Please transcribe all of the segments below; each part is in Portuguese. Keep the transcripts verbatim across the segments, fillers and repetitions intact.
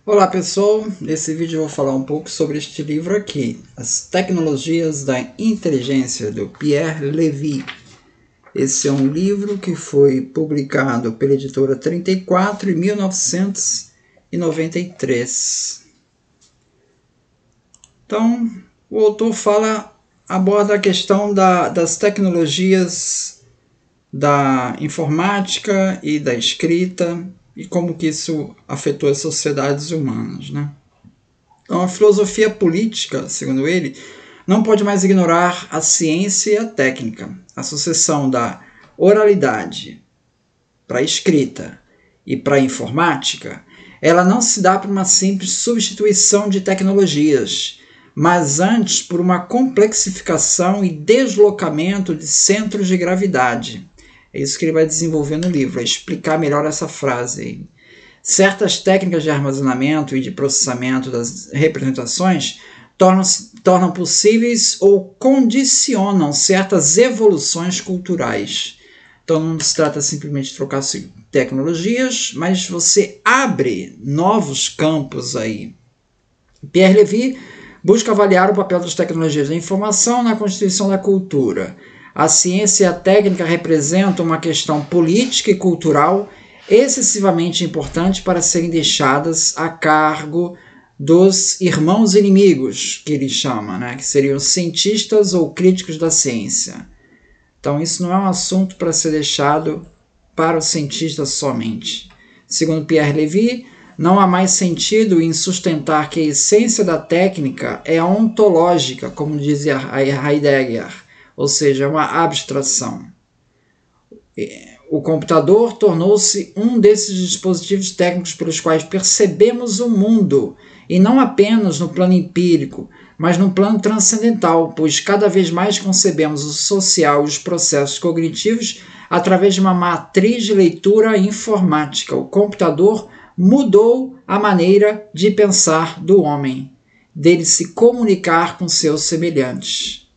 Olá pessoal, nesse vídeo eu vou falar um pouco sobre este livro aqui, As Tecnologias da Inteligência, do Pierre Levy. Esse é um livro que foi publicado pela editora trinta e quatro em mil novecentos e noventa e três. Então, o autor fala, aborda a questão da, das tecnologias da informática e da escrita, e como que isso afetou as sociedades humanas, né? Então, a filosofia política, segundo ele, não pode mais ignorar a ciência e a técnica. A sucessão da oralidade para a escrita e para a informática, ela não se dá por uma simples substituição de tecnologias, mas antes por uma complexificação e deslocamento de centros de gravidade. É isso que ele vai desenvolver no livro, é explicar melhor essa frase aí. Certas técnicas de armazenamento e de processamento das representações tornam, tornam possíveis ou condicionam certas evoluções culturais. Então não se trata simplesmente de trocar tecnologias, mas você abre novos campos aí. Pierre Levy busca avaliar o papel das tecnologias da informação na constituição da cultura. A ciência e a técnica representam uma questão política e cultural excessivamente importante para serem deixadas a cargo dos irmãos inimigos, que ele chama, né? Que seriam cientistas ou críticos da ciência. Então isso não é um assunto para ser deixado para os cientistas somente. Segundo Pierre Levy, não há mais sentido em sustentar que a essência da técnica é ontológica, como dizia Heidegger, ou seja, uma abstração. O computador tornou-se um desses dispositivos técnicos pelos quais percebemos o mundo, e não apenas no plano empírico, mas no plano transcendental, pois cada vez mais concebemos o social e os processos cognitivos através de uma matriz de leitura informática. O computador mudou a maneira de pensar do homem, dele se comunicar com seus semelhantes.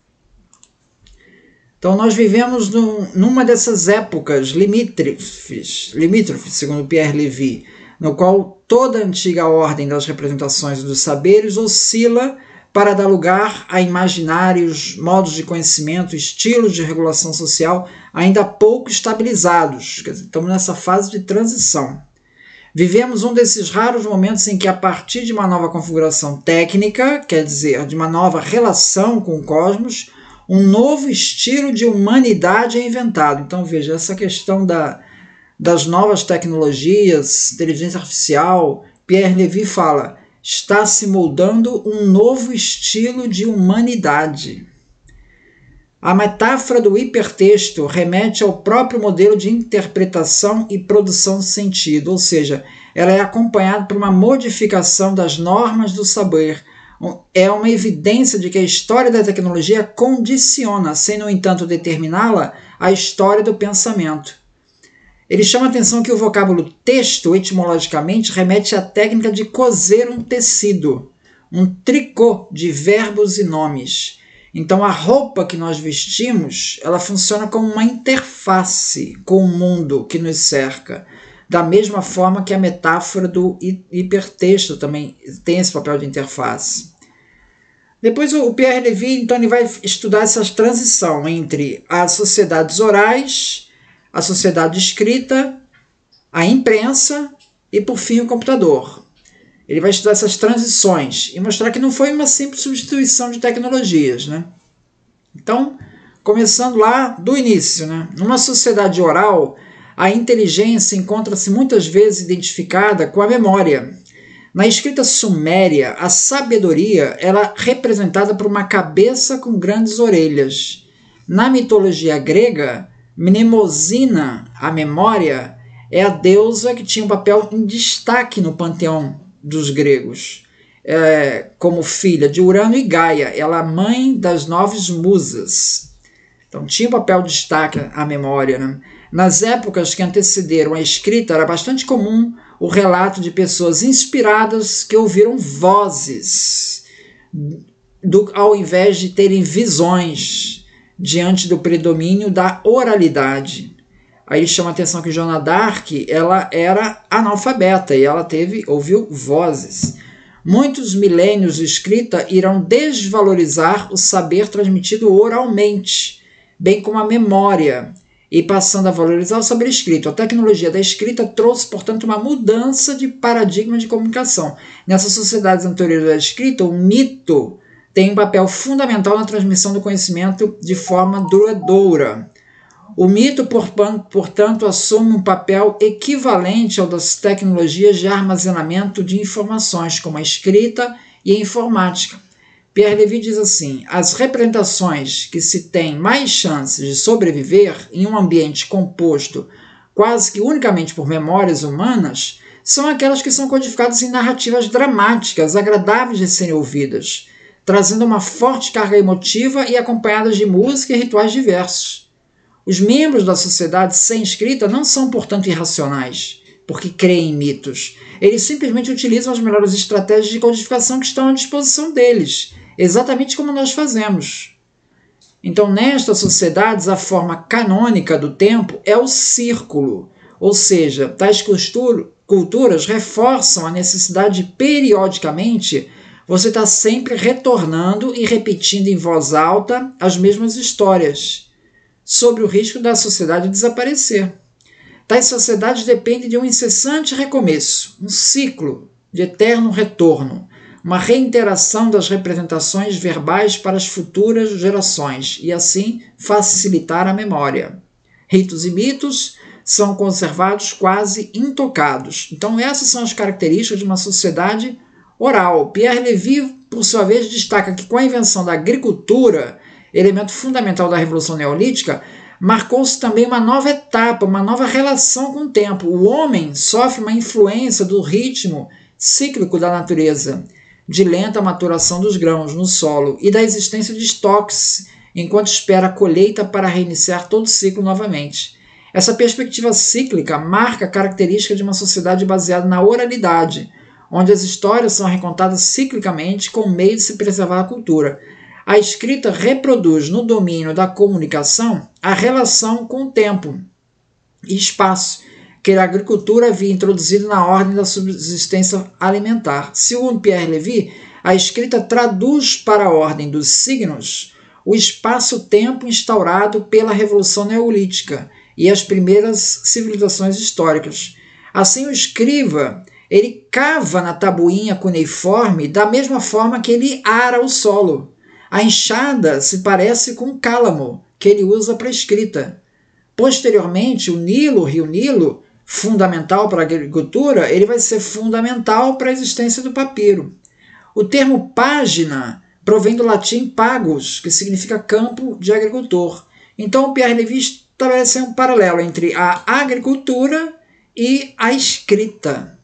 Então nós vivemos num, numa dessas épocas limítrofes, limítrofes, segundo Pierre Levy, no qual toda a antiga ordem das representações dos saberes oscila para dar lugar a imaginários, modos de conhecimento, estilos de regulação social ainda pouco estabilizados. Quer dizer, estamos nessa fase de transição. Vivemos um desses raros momentos em que, a partir de uma nova configuração técnica, quer dizer, de uma nova relação com o cosmos, um novo estilo de humanidade é inventado. Então, veja, essa questão da, das novas tecnologias, inteligência artificial, Pierre Levy fala, está se moldando um novo estilo de humanidade. A metáfora do hipertexto remete ao próprio modelo de interpretação e produção de sentido, ou seja, ela é acompanhada por uma modificação das normas do saber. É uma evidência de que a história da tecnologia condiciona, sem, no entanto, determiná-la, a história do pensamento. Ele chama a atenção que o vocábulo texto, etimologicamente, remete à técnica de coser um tecido, um tricô de verbos e nomes. Então, a roupa que nós vestimos, ela funciona como uma interface com o mundo que nos cerca, da mesma forma que a metáfora do hipertexto também tem esse papel de interface. Depois o Pierre Levy, então, ele vai estudar essa transição entre as sociedades orais, a sociedade escrita, a imprensa e, por fim, o computador. Ele vai estudar essas transições e mostrar que não foi uma simples substituição de tecnologias, né? Então, começando lá do início, né? Numa sociedade oral, a inteligência encontra-se muitas vezes identificada com a memória. Na escrita suméria, a sabedoria ela é representada por uma cabeça com grandes orelhas. Na mitologia grega, Mnemosina, a memória, é a deusa que tinha um papel em destaque no panteão dos gregos. É, como filha de Urano e Gaia, ela é a mãe das nove musas. Então tinha um papel de destaque a memória, né? Nas épocas que antecederam a escrita, era bastante comum o relato de pessoas inspiradas que ouviram vozes, do, ao invés de terem visões, diante do predomínio da oralidade. Aí chama a atenção que Joana d'Arc, ela era analfabeta e ela teve, ouviu vozes. Muitos milênios de escrita irão desvalorizar o saber transmitido oralmente, bem como a memória, e passando a valorizar o saber escrito. A tecnologia da escrita trouxe, portanto, uma mudança de paradigma de comunicação. Nessas sociedades anteriores à escrita, o mito tem um papel fundamental na transmissão do conhecimento de forma duradoura. O mito, portanto, assume um papel equivalente ao das tecnologias de armazenamento de informações, como a escrita e a informática. Pierre Levy diz assim: as representações que se têm mais chances de sobreviver em um ambiente composto quase que unicamente por memórias humanas são aquelas que são codificadas em narrativas dramáticas, agradáveis de serem ouvidas, trazendo uma forte carga emotiva e acompanhadas de música e rituais diversos. Os membros da sociedade sem escrita não são, portanto, irracionais, porque creem em mitos. Eles simplesmente utilizam as melhores estratégias de codificação que estão à disposição deles, exatamente como nós fazemos. Então, nestas sociedades, a forma canônica do tempo é o círculo, ou seja, tais culturas reforçam a necessidade de, periodicamente, você estar sempre retornando e repetindo em voz alta as mesmas histórias, sobre o risco da sociedade desaparecer. Tais sociedades dependem de um incessante recomeço, um ciclo de eterno retorno, uma reiteração das representações verbais para as futuras gerações e, assim, facilitar a memória. Ritos e mitos são conservados quase intocados. Então, essas são as características de uma sociedade oral. Pierre Levy, por sua vez, destaca que com a invenção da agricultura, elemento fundamental da Revolução Neolítica, marcou-se também uma nova etapa, uma nova relação com o tempo. O homem sofre uma influência do ritmo cíclico da natureza, de lenta maturação dos grãos no solo e da existência de estoques, enquanto espera a colheita para reiniciar todo o ciclo novamente. Essa perspectiva cíclica marca a característica de uma sociedade baseada na oralidade, onde as histórias são recontadas ciclicamente com o meio de se preservar a cultura. A escrita reproduz no domínio da comunicação a relação com o tempo e espaço que a agricultura havia introduzido na ordem da subsistência alimentar. Segundo Pierre Levy, a escrita traduz para a ordem dos signos o espaço-tempo instaurado pela Revolução Neolítica e as primeiras civilizações históricas. Assim, o escriba ele cava na tabuinha cuneiforme da mesma forma que ele ara o solo. A enxada se parece com o cálamo, que ele usa para a escrita. Posteriormente, o Nilo, o rio Nilo, fundamental para a agricultura, ele vai ser fundamental para a existência do papiro. O termo página provém do latim pagus, que significa campo de agricultor. Então, o Pierre Levy estabelece um paralelo entre a agricultura e a escrita.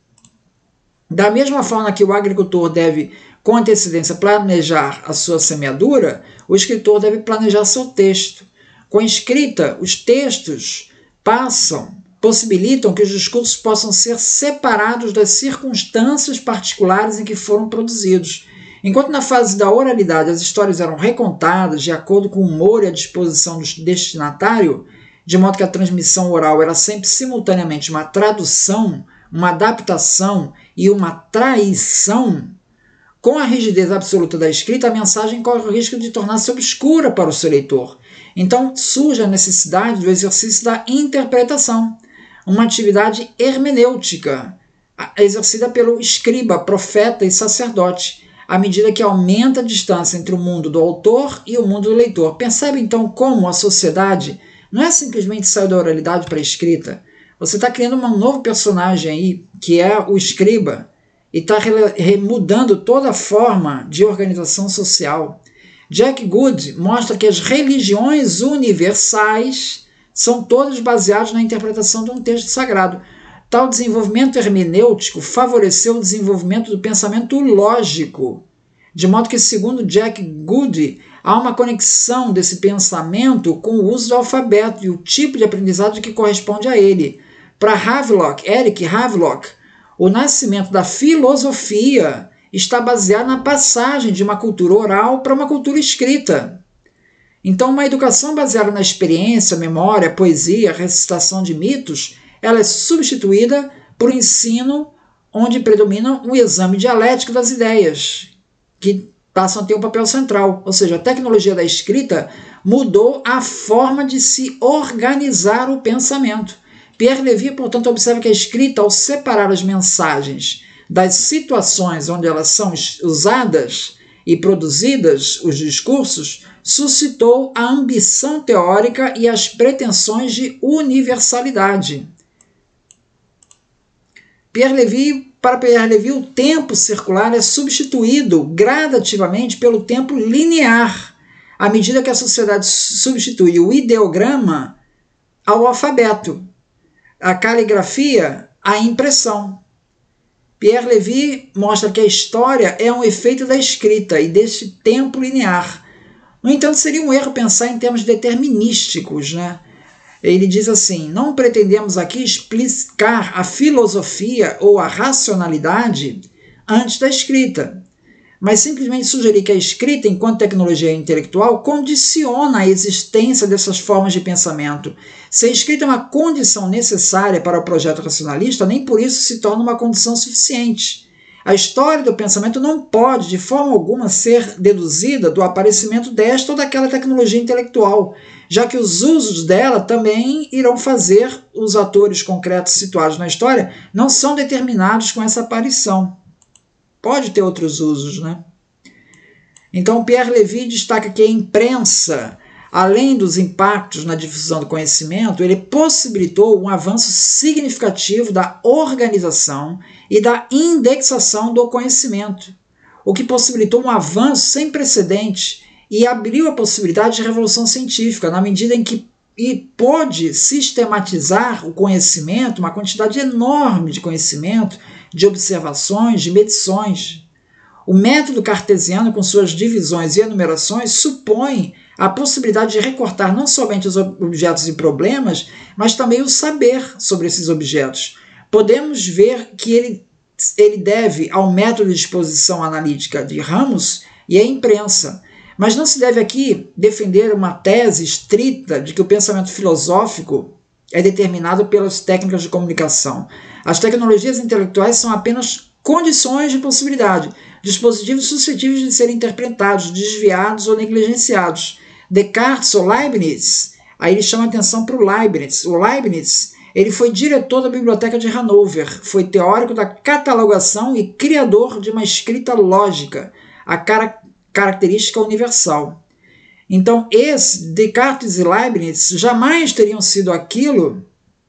Da mesma forma que o agricultor deve com antecedência planejar a sua semeadura, o escritor deve planejar seu texto. Com a escrita, os textos passam, possibilitam que os discursos possam ser separados das circunstâncias particulares em que foram produzidos. Enquanto na fase da oralidade as histórias eram recontadas de acordo com o humor e a disposição do destinatário, de modo que a transmissão oral era sempre simultaneamente uma tradução, uma adaptação e uma traição, com a rigidez absoluta da escrita, a mensagem corre o risco de tornar-se obscura para o seu leitor. Então surge a necessidade do exercício da interpretação, uma atividade hermenêutica, exercida pelo escriba, profeta e sacerdote, à medida que aumenta a distância entre o mundo do autor e o mundo do leitor. Percebe então como a sociedade não é simplesmente sair da oralidade para a escrita. Você está criando um novo personagem aí, que é o escriba, e está mudando toda a forma de organização social. Jack Good mostra que as religiões universais são todas baseadas na interpretação de um texto sagrado. Tal desenvolvimento hermenêutico favoreceu o desenvolvimento do pensamento lógico, de modo que, segundo Jack Good, há uma conexão desse pensamento com o uso do alfabeto e o tipo de aprendizado que corresponde a ele. Para Havelock, Eric Havelock, o nascimento da filosofia está baseado na passagem de uma cultura oral para uma cultura escrita. Então, uma educação baseada na experiência, memória, poesia, recitação de mitos, ela é substituída por um ensino onde predomina o exame dialético das ideias, que passam a ter um papel central. Ou seja, a tecnologia da escrita mudou a forma de se organizar o pensamento. Pierre Levy, portanto, observa que a escrita, ao separar as mensagens das situações onde elas são usadas e produzidas, os discursos, suscitou a ambição teórica e as pretensões de universalidade. Pierre Levy, para Pierre Levy, o tempo circular é substituído gradativamente pelo tempo linear, à medida que a sociedade substitui o ideograma ao alfabeto, a caligrafia à impressão. Pierre Levy mostra que a história é um efeito da escrita e deste tempo linear. No entanto, seria um erro pensar em termos determinísticos, né? Ele diz assim: não pretendemos aqui explicar a filosofia ou a racionalidade antes da escrita, mas simplesmente sugerir que a escrita, enquanto tecnologia intelectual, condiciona a existência dessas formas de pensamento. Se a escrita é uma condição necessária para o projeto racionalista, nem por isso se torna uma condição suficiente. A história do pensamento não pode, de forma alguma, ser deduzida do aparecimento desta ou daquela tecnologia intelectual, já que os usos dela também irão fazer os atores concretos situados na história não são determinados com essa aparição. Pode ter outros usos, né? Então, Pierre Levy destaca que a imprensa, além dos impactos na difusão do conhecimento, ele possibilitou um avanço significativo da organização e da indexação do conhecimento, o que possibilitou um avanço sem precedente e abriu a possibilidade de revolução científica, na medida em que e pôde sistematizar o conhecimento, uma quantidade enorme de conhecimento, de observações, de medições. O método cartesiano, com suas divisões e enumerações, supõe a possibilidade de recortar não somente os objetos e problemas, mas também o saber sobre esses objetos. Podemos ver que ele, ele deve ao método de exposição analítica de Ramos e à imprensa, mas não se deve aqui defender uma tese estrita de que o pensamento filosófico é determinado pelas técnicas de comunicação. As tecnologias intelectuais são apenas condições de possibilidade, dispositivos suscetíveis de serem interpretados, desviados ou negligenciados. Descartes ou Leibniz, aí ele chama atenção para o Leibniz. O Leibniz ele foi diretor da Biblioteca de Hanover, foi teórico da catalogação e criador de uma escrita lógica, a cara característica universal. Então, esse, Descartes e Leibniz jamais teriam sido aquilo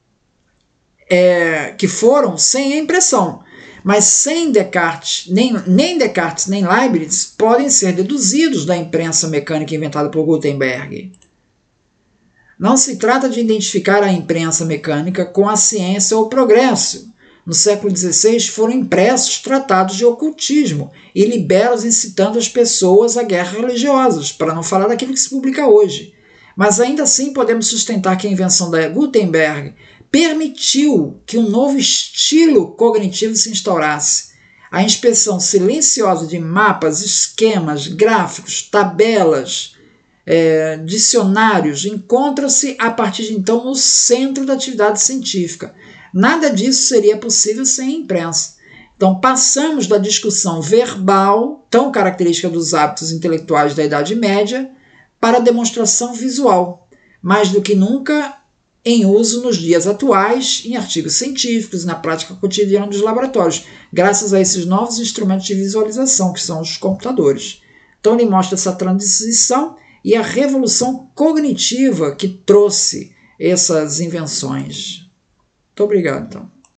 é, que foram sem a impressão. Mas sem Descartes, nem, nem Descartes nem Leibniz podem ser deduzidos da imprensa mecânica inventada por Gutenberg. Não se trata de identificar a imprensa mecânica com a ciência ou o progresso. No século dezesseis foram impressos tratados de ocultismo e libelos incitando as pessoas a guerras religiosas, para não falar daquilo que se publica hoje. Mas ainda assim podemos sustentar que a invenção da Gutenberg permitiu que um novo estilo cognitivo se instaurasse. A inspeção silenciosa de mapas, esquemas, gráficos, tabelas, é, dicionários encontra-se a partir de então no centro da atividade científica. Nada disso seria possível sem a imprensa. Então passamos da discussão verbal, tão característica dos hábitos intelectuais da Idade Média, para a demonstração visual, mais do que nunca em uso nos dias atuais, em artigos científicos, na prática cotidiana dos laboratórios, graças a esses novos instrumentos de visualização, que são os computadores. Então ele mostra essa transição e a revolução cognitiva que trouxe essas invenções. Muito obrigado, então.